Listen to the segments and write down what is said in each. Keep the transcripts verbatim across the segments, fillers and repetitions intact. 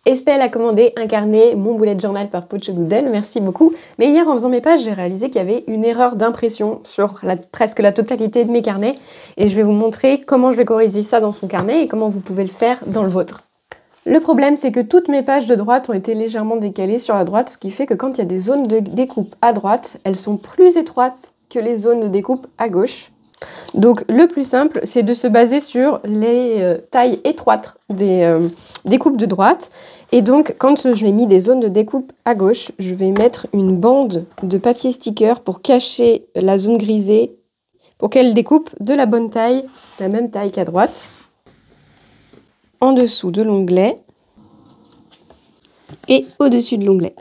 Estelle a commandé un carnet Mon Bullet Journal par Poche Doodle, merci beaucoup. Mais hier en faisant mes pages, j'ai réalisé qu'il y avait une erreur d'impression sur la, presque la totalité de mes carnets. Et je vais vous montrer comment je vais corriger ça dans son carnet et comment vous pouvez le faire dans le vôtre. Le problème, c'est que toutes mes pages de droite ont été légèrement décalées sur la droite, ce qui fait que quand il y a des zones de découpe à droite, elles sont plus étroites que les zones de découpe à gauche. Donc le plus simple, c'est de se baser sur les euh, tailles étroites des euh, découpes de droite. Et donc quand je vais mis des zones de découpe à gauche, je vais mettre une bande de papier sticker pour cacher la zone grisée, pour qu'elle découpe de la bonne taille, la même taille qu'à droite, en dessous de l'onglet et au-dessus de l'onglet.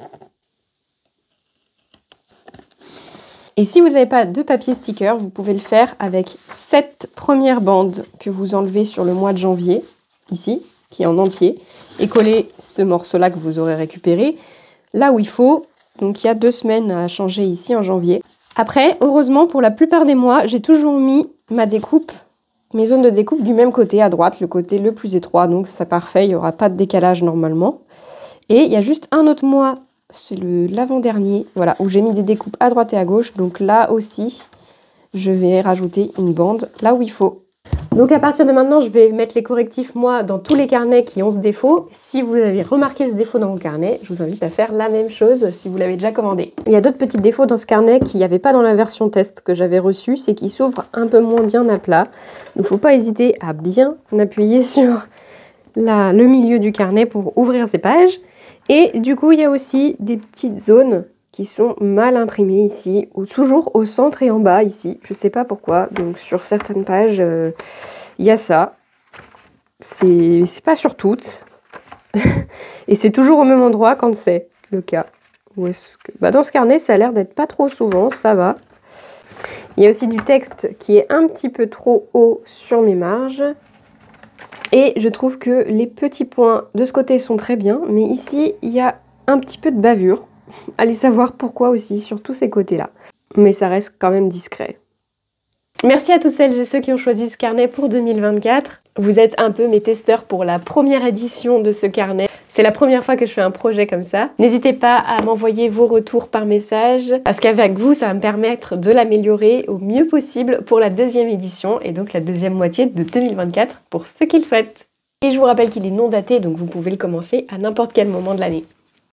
Et si vous n'avez pas de papier sticker, vous pouvez le faire avec cette première bande que vous enlevez sur le mois de janvier, ici, qui est en entier, et coller ce morceau-là que vous aurez récupéré là où il faut. Donc il y a deux semaines à changer ici en janvier. Après, heureusement, pour la plupart des mois, j'ai toujours mis ma découpe, mes zones de découpe du même côté, à droite, le côté le plus étroit. Donc c'est parfait, il n'y aura pas de décalage normalement. Et il y a juste un autre mois, c'est l'avant-dernier, voilà, où j'ai mis des découpes à droite et à gauche. Donc là aussi, je vais rajouter une bande là où il faut. Donc à partir de maintenant, je vais mettre les correctifs, moi, dans tous les carnets qui ont ce défaut. Si vous avez remarqué ce défaut dans vos carnets, je vous invite à faire la même chose si vous l'avez déjà commandé. Il y a d'autres petits défauts dans ce carnet qu'il n'y avait pas dans la version test que j'avais reçue, c'est qu'il s'ouvre un peu moins bien à plat. Il ne faut pas hésiter à bien appuyer sur la, le milieu du carnet pour ouvrir ces pages. Et du coup, il y a aussi des petites zones qui sont mal imprimées ici, ou toujours au centre et en bas ici. Je ne sais pas pourquoi. Donc sur certaines pages, euh, il y a ça. C'est pas sur toutes. Et c'est toujours au même endroit quand c'est le cas. Où est-ce que... bah, dans ce carnet, ça a l'air d'être pas trop souvent, ça va. Il y a aussi du texte qui est un petit peu trop haut sur mes marges. Et je trouve que les petits points de ce côté sont très bien, mais ici, il y a un petit peu de bavure. Allez savoir pourquoi aussi, sur tous ces côtés-là. Mais ça reste quand même discret. Merci à toutes celles et ceux qui ont choisi ce carnet pour deux mille vingt-quatre. Vous êtes un peu mes testeurs pour la première édition de ce carnet. C'est la première fois que je fais un projet comme ça. N'hésitez pas à m'envoyer vos retours par message, parce qu'avec vous, ça va me permettre de l'améliorer au mieux possible pour la deuxième édition, et donc la deuxième moitié de deux mille vingt-quatre pour ceux qui le souhaitent. Et je vous rappelle qu'il est non daté, donc vous pouvez le commencer à n'importe quel moment de l'année.